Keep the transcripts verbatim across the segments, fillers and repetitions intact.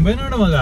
ಗೊಂಬೆ ನೋಡು ಮಗ.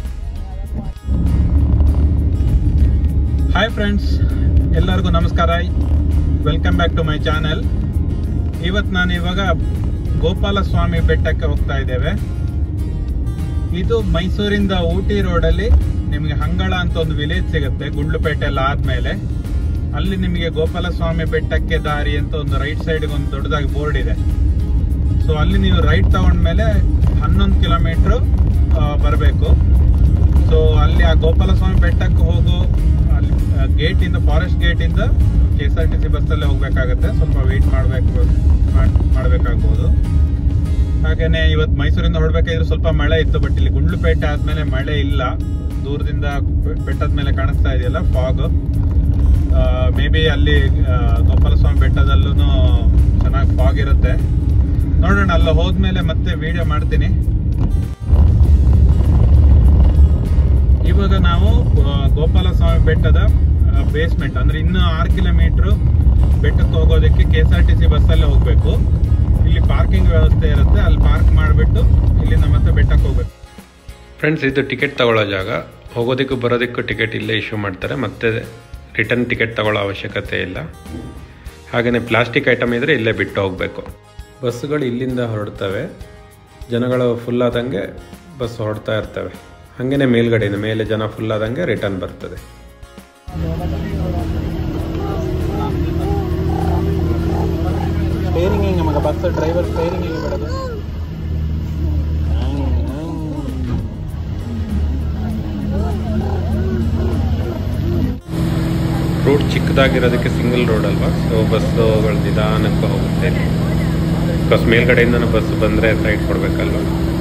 ಹಾಯ್ ಫ್ರೆಂಡ್ಸ್, ಎಲ್ಲರಿಗೂ ನಮಸ್ಕಾರ. Welcome back to my channel. ಇವತ್ತು ನಾನು ಇವಾಗ ಗೋಪಾಲಸ್ವಾಮಿ ಬೆಟ್ಟಕ್ಕೆ ಹೋಗ್ತಾ ಇದ್ದೇವೆ. ಇದು ಮೈಸೂರಿಂದ ಊಟಿ ರೋಡಲ್ಲಿ ನಿಮಗೆ ಹಂಗಳ ಅಂತ ಒಂದು ವಿಲೇಜ್ ಸಿಗುತ್ತೆ, ಗುಂಡ್ಲುಪೇಟೆ ಎಲ್ಲ ಆದ್ಮೇಲೆ. ಅಲ್ಲಿ ನಿಮಗೆ ಗೋಪಾಲಸ್ವಾಮಿ ಬೆಟ್ಟಕ್ಕೆ ದಾರಿ ಅಂತ ಒಂದು ರೈಟ್ ಸೈಡ್ಗೆ ಒಂದು ದೊಡ್ಡದಾಗಿ ಬೋರ್ಡ್ ಇದೆ. ಸೊ ಅಲ್ಲಿ ನೀವು ರೈಟ್ ತಗೊಂಡ್ಮೇಲೆ ಹನ್ನೊಂದು ಕಿಲೋಮೀಟ್ರು ಬರಬೇಕು. ಸೊ ಅಲ್ಲಿ ಆ ಗೋಪಾಲಸ್ವಾಮಿ ಬೆಟ್ಟಕ್ಕೆ ಹೋಗೋ ಅಲ್ಲಿ ಗೇಟಿಂದ, ಫಾರೆಸ್ಟ್ ಗೇಟಿಂದ K S R T C ಬಸ್ಸಲ್ಲೇ ಹೋಗ್ಬೇಕಾಗತ್ತೆ. ಸ್ವಲ್ಪ ವೆಯ್ಟ್ ಮಾಡಬೇಕು ಮಾಡಬೇಕಾಗ್ಬೋದು. ಹಾಗೇನೆ ಇವತ್ತು ಮೈಸೂರಿಂದ ಹೊರಡ್ಬೇಕಾದ್ರೆ ಸ್ವಲ್ಪ ಮಳೆ ಇತ್ತು, ಬಟ್ ಇಲ್ಲಿ ಗುಂಡ್ಲುಪೇಟೆ ಆದ್ಮೇಲೆ ಮಳೆ ಇಲ್ಲ. ದೂರದಿಂದ ಬೆಟ್ಟದ ಮೇಲೆ ಕಾಣಿಸ್ತಾ ಇದೆಯಲ್ಲ ಫಾಗ್. ಮೇ ಬಿ ಅಲ್ಲಿ ಗೋಪಾಲಸ್ವಾಮಿ ಬೆಟ್ಟದಲ್ಲೂ ಚೆನ್ನಾಗಿ ಫಾಗ್ ಇರುತ್ತೆ. ನೋಡೋಣ, ಅಲ್ಲ ಹೋದ್ಮೇಲೆ ಮತ್ತೆ ವಿಡಿಯೋ ಮಾಡ್ತೀನಿ. ಇವಾಗ ನಾವು ಗೋಪಾಲಸ್ವಾಮಿ ಬೆಟ್ಟದ ಬೇಸ್ಮೆಂಟ್ ಅಂದ್ರೆ ಇನ್ನು ಆರು ಕಿಲೋಮೀಟರ್ ಬೆಟ್ಟಕ್ಕೆ ಹೋಗೋದಕ್ಕೆ K S R T C ಬಸ್ಸಲ್ಲೇ ಹೋಗ್ಬೇಕು. ಇಲ್ಲಿ ಪಾರ್ಕಿಂಗ್ ವ್ಯವಸ್ಥೆ ಇರುತ್ತೆ, ಅಲ್ಲಿ ಪಾರ್ಕ್ ಮಾಡಿಬಿಟ್ಟು ಇಲ್ಲಿಂದ ಮತ್ತೆ ಬೆಟ್ಟಕ್ಕೆ ಹೋಗ್ಬೇಕು. ಫ್ರೆಂಡ್ಸ್, ಇದು ಟಿಕೆಟ್ ತಗೊಳ್ಳೋ ಜಾಗ. ಹೋಗೋದಕ್ಕೂ ಬರೋದಕ್ಕೂ ಟಿಕೆಟ್ ಇಲ್ಲೇ ಇಶ್ಯೂ ಮಾಡ್ತಾರೆ, ಮತ್ತೆ ರಿಟರ್ನ್ ಟಿಕೆಟ್ ತಗೊಳ್ಳೋ ಅವಶ್ಯಕತೆ ಇಲ್ಲ. ಹಾಗೆಯೇ ಪ್ಲಾಸ್ಟಿಕ್ ಐಟಮ್ ಇದ್ದರೆ ಇಲ್ಲೇ ಬಿಟ್ಟು ಹೋಗಬೇಕು. ಬಸ್ಸುಗಳು ಇಲ್ಲಿಂದ ಹೊರಡ್ತವೆ, ಜನಗಳು ಫುಲ್ ಆದಂಗೆ ಬಸ್ ಹೊರಡ್ತಾ ಇರ್ತವೆ. ಹಾಗೆಯೇ ಮೇಲ್ಗಡೆಯಿಂದ ಮೇಲೆ ಜನ ಫುಲ್ ಆದಂಗೆ ರಿಟರ್ನ್ ಬರ್ತದೆ. ಸ್ಟೇರಿಂಗ್ ಹೆಂಗೆ ಮಗ, ಬಸ್ ಡ್ರೈವರ್ ಸ್ಟೇರಿಂಗ್ ಹೆಂಗೆ ಬಿಡೋದು? ರೋಡ್ ಚಿಕ್ಕದಾಗಿರೋದಕ್ಕೆ ಸಿಂಗಲ್ ರೋಡ್ ಅಲ್ವಾ, ಸೊ ಬಸ್ಸುಗಳು ನಿಧಾನಕ್ಕೆ ಹೋಗುತ್ತೆ. ಬಿಕಾಸ್ ಮೇಲ್ಗಡೆಯಿಂದ ಬಸ್ ಬಂದರೆ ಸೈಡ್ ಕೊಡಬೇಕಲ್ವ.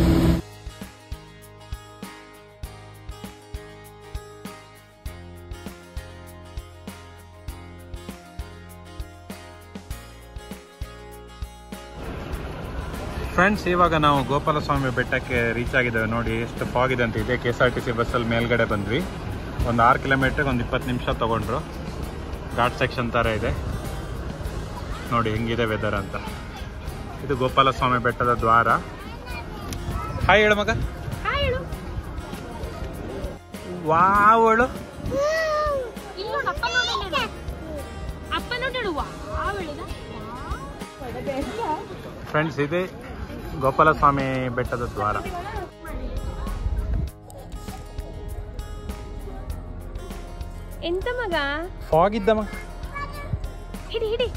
ಫ್ರೆಂಡ್ಸ್, ಇವಾಗ ನಾವು ಗೋಪಾಲಸ್ವಾಮಿ ಬೆಟ್ಟಕ್ಕೆ ರೀಚ್ ಆಗಿದ್ದೇವೆ. ನೋಡಿ ಎಷ್ಟು ಫಾಗ್ ಇದೆ ಅಂತ. ಇದೆ K S R T C ಬಸ್ಸಲ್ಲಿ ಮೇಲ್ಗಡೆ ಬಂದ್ವಿ. ಒಂದು ಆರು ಕಿಲೋಮೀಟ್ರಿಗೆ ಒಂದು ಇಪ್ಪತ್ತು ನಿಮಿಷ ತೊಗೊಂಡ್ರು. ಘಾಟ್ ಸೆಕ್ಷನ್ ಥರ ಇದೆ ನೋಡಿ ಹೆಂಗಿದೆ ವೆದರ್ ಅಂತ. ಇದು ಗೋಪಾಲಸ್ವಾಮಿ ಬೆಟ್ಟದ ದ್ವಾರ. ಹಾಯ್ ಹೇಳು ಮಗ. ವಾವಳು ಫ್ರೆಂಡ್ಸ್, ಇದೆ ಗೋಪಾಲಸ್ವಾಮಿ ಬೆಟ್ಟದ ದ್ವಾರ. ಎಂತ ಮಗ ಫಾಗ್ ಇದ್ದ ಮಗ. ಹಿಡಿ ಹಿಡಿ.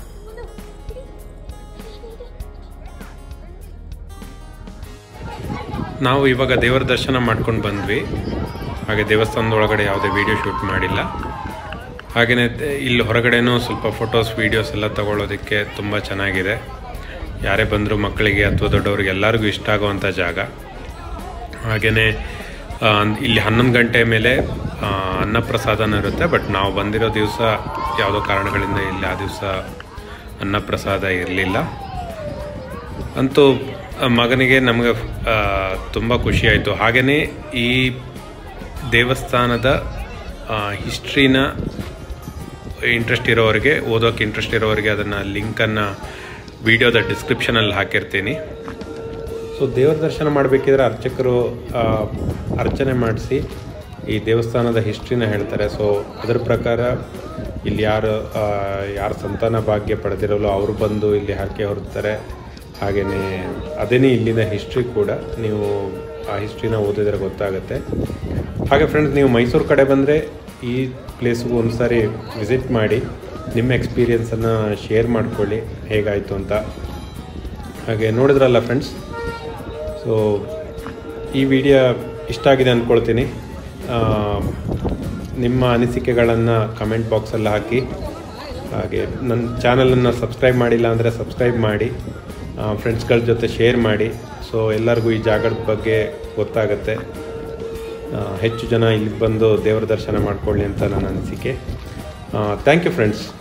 ನಾವು ಇವಾಗ ದೇವರ ದರ್ಶನ ಮಾಡ್ಕೊಂಡು ಬಂದ್ವಿ. ಹಾಗೆ ದೇವಸ್ಥಾನದ ಒಳಗಡೆ ಯಾವುದೇ ವಿಡಿಯೋ ಶೂಟ್ ಮಾಡಿಲ್ಲ. ಹಾಗೆಯೇ ಇಲ್ಲಿ ಹೊರಗಡೆನೂ ಸ್ವಲ್ಪ ಫೋಟೋಸ್ ವೀಡಿಯೋಸ್ ಎಲ್ಲ ತಗೊಳ್ಳೋದಕ್ಕೆ ತುಂಬ ಚೆನ್ನಾಗಿದೆ. ಯಾರೇ ಬಂದರೂ ಮಕ್ಕಳಿಗೆ ಅಥವಾ ದೊಡ್ಡವರಿಗೆ ಎಲ್ಲರಿಗೂ ಇಷ್ಟ ಆಗುವಂಥ ಜಾಗ. ಹಾಗೆಯೇ ಇಲ್ಲಿ ಹನ್ನೊಂದು ಗಂಟೆ ಮೇಲೆ ಅನ್ನಪ್ರಸಾದನೂ ಇರುತ್ತೆ. ಬಟ್ ನಾವು ಬಂದಿರೋ ದಿವಸ ಯಾವುದೋ ಕಾರಣಗಳಿಂದ ಇಲ್ಲಿ ಆ ದಿವಸ ಅನ್ನಪ್ರಸಾದ ಇರಲಿಲ್ಲ. ಅಂತೂ ಮಗನಿಗೆ ನಮಗೆ ತುಂಬ ಖುಷಿಯಾಯಿತು. ಹಾಗೆಯೇ ಈ ದೇವಸ್ಥಾನದ ಹಿಸ್ಟ್ರಿನ ಇಂಟ್ರೆಸ್ಟ್ ಇರೋರಿಗೆ, ಓದೋಕ್ಕೆ ಇಂಟ್ರೆಸ್ಟ್ ಇರೋರಿಗೆ ಅದನ್ನು ಲಿಂಕನ್ನು ವಿಡಿಯೋದ ಡಿಸ್ಕ್ರಿಪ್ಷನಲ್ಲಿ ಹಾಕಿರ್ತೀನಿ. ಸೊ ದೇವರ ದರ್ಶನ ಮಾಡಬೇಕಿದ್ರೆ ಅರ್ಚಕರು ಅರ್ಚನೆ ಮಾಡಿಸಿ ಈ ದೇವಸ್ಥಾನದ ಹಿಸ್ಟ್ರಿನ ಹೇಳ್ತಾರೆ. ಸೊ ಅದರ ಪ್ರಕಾರ ಇಲ್ಲಿ ಯಾರು ಯಾರು ಸಂತಾನ ಭಾಗ್ಯ ಪಡೆದಿರೋಲ್ಲ ಅವರು ಬಂದು ಇಲ್ಲಿ ಹರಕೆ ಹೊರಡ್ತಾರೆ. ಹಾಗೆಯೇ ಅದೇನೇ ಇಲ್ಲಿನ ಹಿಸ್ಟ್ರಿ ಕೂಡ. ನೀವು ಆ ಹಿಸ್ಟ್ರಿನ ಓದಿದ್ರೆ ಗೊತ್ತಾಗುತ್ತೆ. ಹಾಗೆ ಫ್ರೆಂಡ್ಸ್, ನೀವು ಮೈಸೂರು ಕಡೆ ಬಂದರೆ ಈ ಪ್ಲೇಸ್ಗೂ ಒಂದು ಸಾರಿ ವಿಸಿಟ್ ಮಾಡಿ ನಿಮ್ಮ ಎಕ್ಸ್ಪೀರಿಯನ್ಸನ್ನು ಶೇರ್ ಮಾಡ್ಕೊಳ್ಳಿ ಹೇಗಾಯಿತು ಅಂತ. ಹಾಗೆ ನೋಡಿದ್ರಲ್ಲ ಫ್ರೆಂಡ್ಸ್, ಸೊ ಈ ವಿಡಿಯೋ ಇಷ್ಟ ಆಗಿದೆ ಅಂದ್ಕೊಳ್ತೀನಿ. ನಿಮ್ಮ ಅನಿಸಿಕೆಗಳನ್ನು ಕಮೆಂಟ್ ಬಾಕ್ಸಲ್ಲಿ ಹಾಕಿ. ಹಾಗೆ ನನ್ನ ಚಾನಲನ್ನು ಸಬ್ಸ್ಕ್ರೈಬ್ ಮಾಡಿಲ್ಲ ಅಂದರೆ ಸಬ್ಸ್ಕ್ರೈಬ್ ಮಾಡಿ, ಫ್ರೆಂಡ್ಸ್ಗಳ ಜೊತೆ ಶೇರ್ ಮಾಡಿ. ಸೊ ಎಲ್ಲರಿಗೂ ಈ ಜಾಗದ ಬಗ್ಗೆ ಗೊತ್ತಾಗುತ್ತೆ. ಹೆಚ್ಚು ಜನ ಇಲ್ಲಿಗೆ ಬಂದು ದೇವರ ದರ್ಶನ ಮಾಡ್ಕೊಳ್ಳಿ ಅಂತ ನನ್ನ ಅನಿಸಿಕೆ. Thank you friends.